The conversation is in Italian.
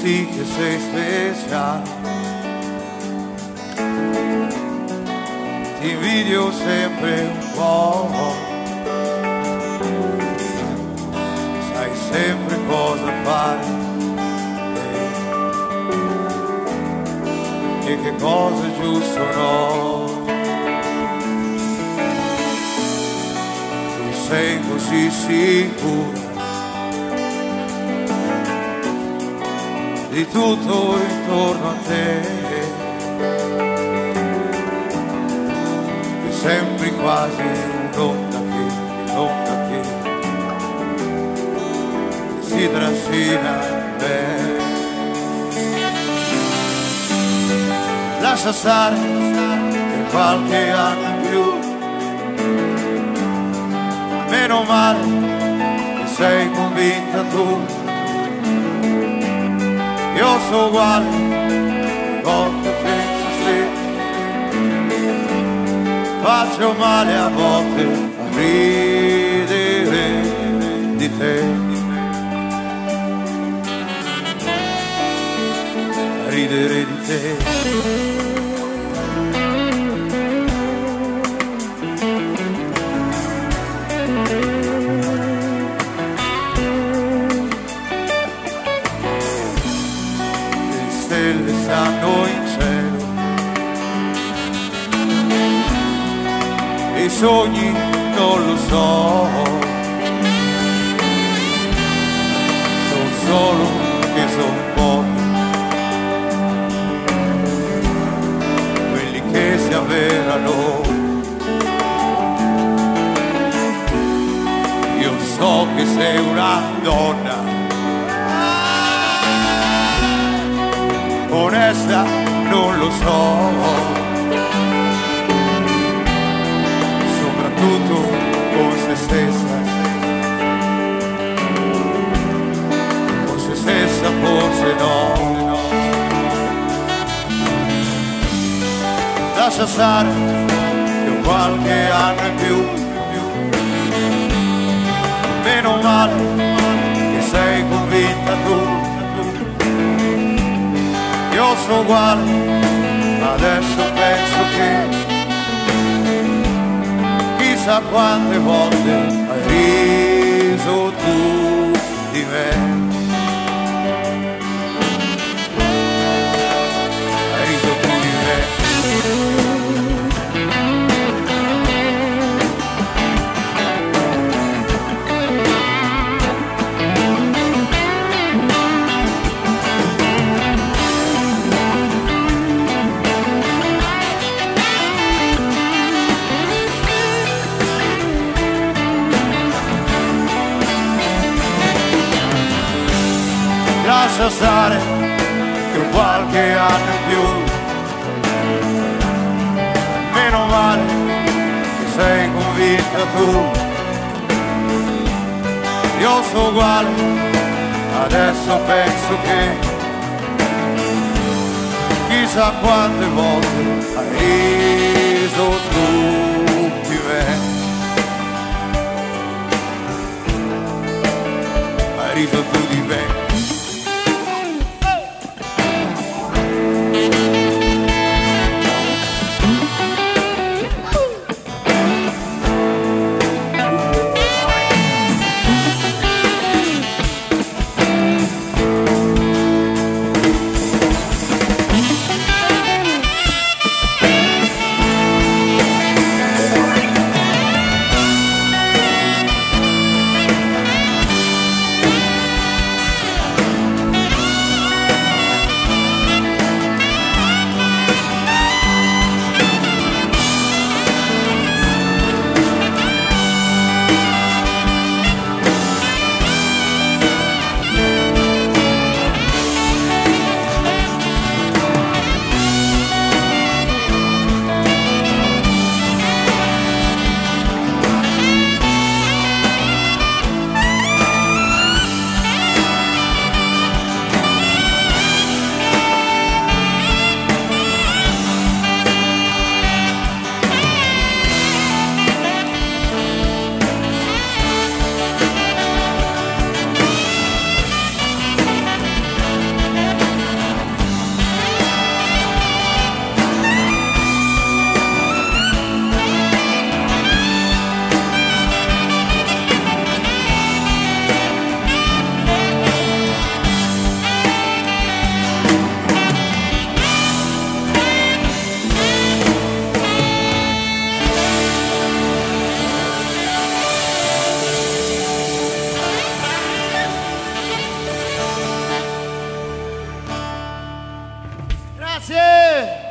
sì che sei speciale. Ti invidio sempre un po', sai sempre cosa fare e che cosa è giusto o no. Tu sei così sicura di tutto intorno a te, sembri quasi un'onda che si trascina in me. Lascia stare per qualche anno in più, meno male che sei convinta tu. Io sono uguale, volte penso sì, faccio male a volte a ridere di te, a ridere di te. Le stelle stanno in cielo, i sogni non lo so, so solo che son pochi quelli che si avverano. Io so che sei una donna onesta, non lo so, tutto con se stessa, con se stessa forse no. Lascia stare che qualche anno in più, meno male che sei convinta tu. Io sono uguale, ma adesso penso che chissà quante volte hai riso tu di me, hai riso tu di me. Lascia stare che qualche anno in più, meno male che sei convinta tu. Io sono uguale, adesso penso che chissà quante volte hai riso tu di me, hai riso tu di me. Grazie!